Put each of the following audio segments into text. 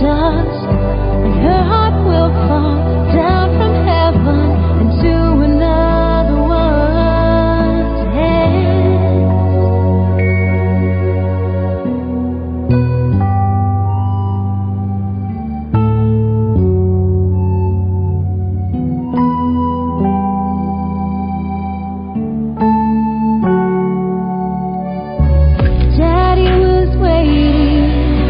dust, and her heart will fall down from heaven into another one's hands. Daddy was waiting,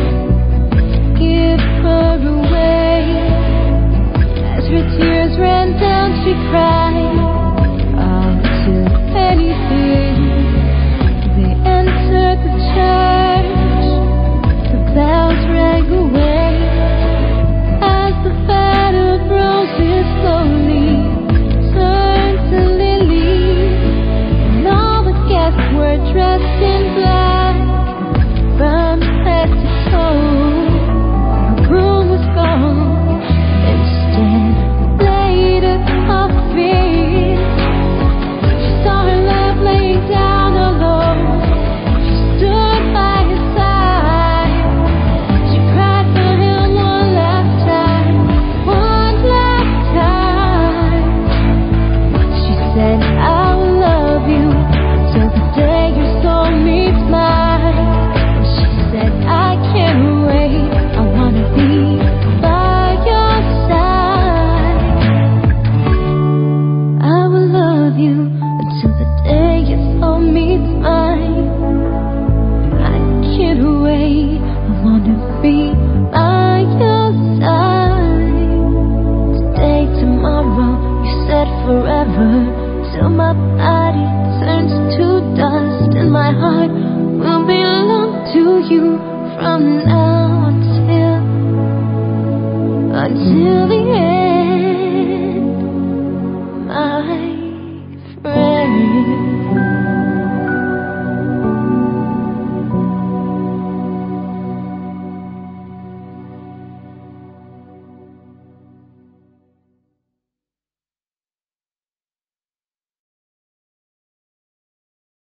give her away. As her tears ran down, she cried, I'll do anything. They entered the church, the bells rang away, as the bed of roses slowly turned to lilies, and all the guests were dressed in black from head to toe. Her groom was gone, instead laid at her feet. She saw her love laying down alone. She stood by his side. She cried for him one last time, one last time. She said, I will love you until the day your soul meets mine. And she said, I can't wait, I wanna be by your side. I will love you until the day your soul meets mine. I can't wait, I wanna be by your side. Today, tomorrow, you said forever, till my body turns to dust, and my heart will belong to you from now until